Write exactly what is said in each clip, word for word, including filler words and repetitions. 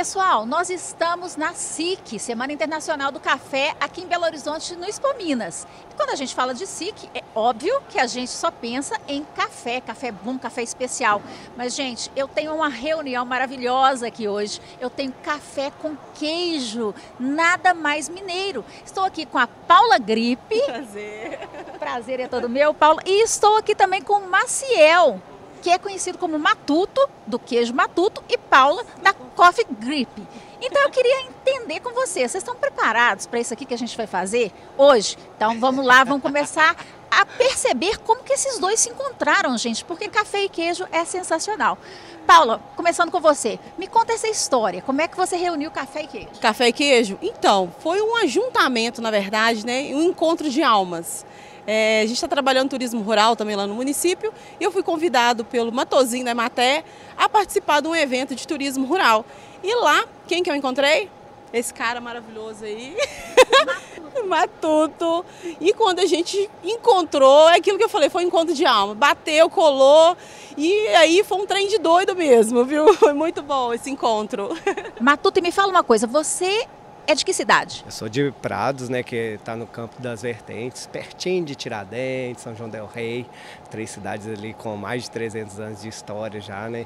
Pessoal, nós estamos na S I C, Semana Internacional do Café, aqui em Belo Horizonte, no Expo Minas. E quando a gente fala de S I C, é óbvio que a gente só pensa em café, café bom, café especial. Mas, gente, eu tenho uma reunião maravilhosa aqui hoje. Eu tenho café com queijo, nada mais mineiro. Estou aqui com a Paula Gripe. Prazer. Prazer é todo meu, Paula. E estou aqui também com o Maciel, que é conhecido como Matuto, do queijo Matuto, e Paula, da Coffee Grip. Então eu queria entender com vocês, vocês estão preparados para isso aqui que a gente vai fazer hoje? Então vamos lá, vamos começar a perceber como que esses dois se encontraram, gente, porque café e queijo é sensacional. Paula, começando com você, me conta essa história, como é que você reuniu café e queijo? Café e queijo? Então, foi um ajuntamento, na verdade, né, um encontro de almas. É, a gente está trabalhando turismo rural também lá no município e eu fui convidado pelo Matozinho da Emater a participar de um evento de turismo rural. E lá, quem que eu encontrei? Esse cara maravilhoso aí, Matuto. Matuto. E quando a gente encontrou, é aquilo que eu falei, foi um encontro de alma. Bateu, colou e aí foi um trem de doido mesmo, viu? Foi muito bom esse encontro. Matuto, e me fala uma coisa, você é de que cidade? Eu sou de Prados, né, que está no Campo das Vertentes, pertinho de Tiradentes, São João del Rei, três cidades ali com mais de trezentos anos de história já, né?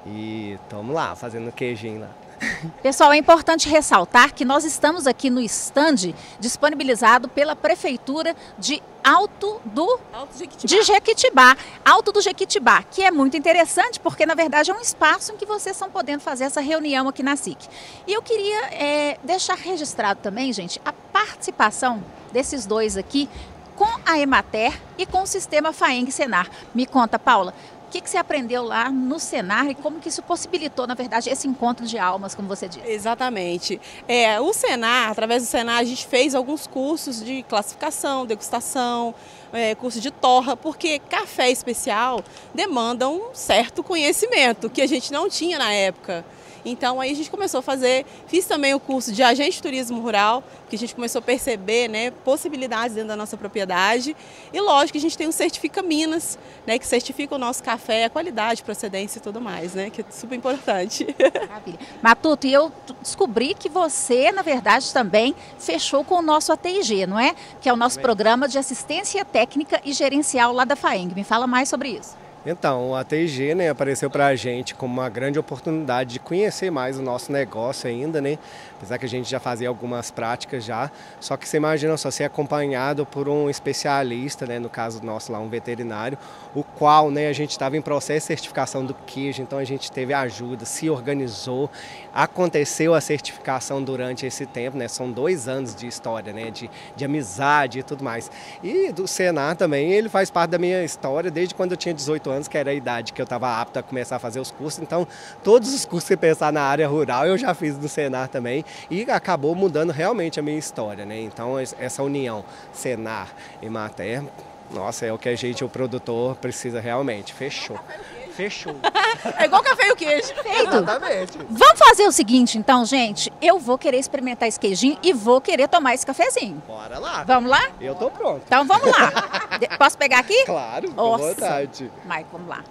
E estamos lá, fazendo queijinho lá. Pessoal, é importante ressaltar que nós estamos aqui no stand disponibilizado pela Prefeitura de Alto do Alto Jequitibá. de Jequitibá, Alto do Jequitibá, que é muito interessante porque, na verdade, é um espaço em que vocês estão podendo fazer essa reunião aqui na S I C. E eu queria é, deixar registrado também, gente, a participação desses dois aqui com a Emater e com o sistema FAENG Senar. Me conta, Paula, o que, que você aprendeu lá no Senar e como que isso possibilitou, na verdade, esse encontro de almas, como você disse? Exatamente. É, o Senar, através do Senar, a gente fez alguns cursos de classificação, degustação, é, curso de torra, porque café especial demanda um certo conhecimento que a gente não tinha na época. Então aí a gente começou a fazer, fiz também o curso de agente de turismo rural, que a gente começou a perceber, né, possibilidades dentro da nossa propriedade. E lógico que a gente tem o Certifica Minas, né, que certifica o nosso café, a qualidade, procedência e tudo mais, né, que é super importante. Maravilha. Matuto, e eu descobri que você, na verdade, também fechou com o nosso A T I G, não é? Que é o nosso programa de assistência técnica e gerencial lá da FAENG. Me fala mais sobre isso. Então, o A T I G, né, apareceu para a gente como uma grande oportunidade de conhecer mais o nosso negócio ainda, né? Apesar que a gente já fazia algumas práticas já, só que você imagina só ser acompanhado por um especialista, né, no caso nosso lá, um veterinário, o qual, né, a gente estava em processo de certificação do queijo, então a gente teve ajuda, se organizou, aconteceu a certificação durante esse tempo, né? São dois anos de história, né, de, de amizade e tudo mais. E do Senar também, ele faz parte da minha história desde quando eu tinha dezoito anos, que era a idade que eu estava apto a começar a fazer os cursos. Então, todos os cursos que pensar na área rural eu já fiz no Senar também e acabou mudando realmente a minha história, né? Então, essa união Senar e Emater, nossa, é o que a gente, o produtor, precisa realmente. Fechou. Fechou. É igual café e o queijo. Feito. Exatamente. Vamos fazer o seguinte, então, gente. Eu vou querer experimentar esse queijinho e vou querer tomar esse cafezinho. Bora lá. Vamos lá? Eu tô pronto. Então vamos lá. De- Posso pegar aqui? Claro, com Nossa. vontade. Mike, vamos lá.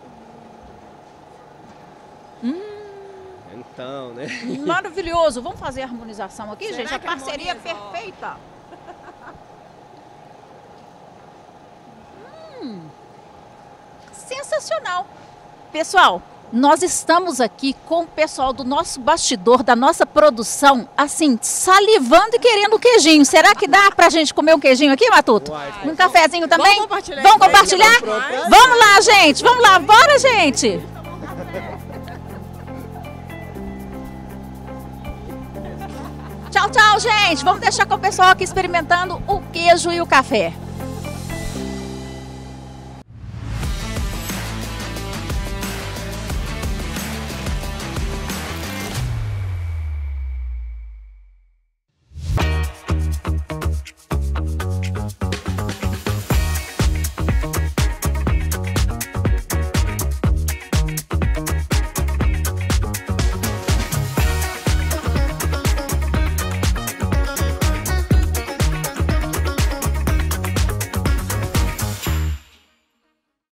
Então, né? Maravilhoso. Vamos fazer a harmonização aqui, Será gente? A que parceria harmoniza? perfeita. Hum, sensacional. Pessoal, nós estamos aqui com o pessoal do nosso bastidor, da nossa produção, assim, salivando e querendo queijinho. Será que dá pra gente comer um queijinho aqui, Matuto? Uai, Um cafezinho também? Vamos compartilhar Vamos isso aí, compartilhar? que é bom. Vamos lá, gente. Vamos lá. Bora, gente. Tchau, tchau, gente. Vamos deixar com o pessoal aqui experimentando o queijo e o café.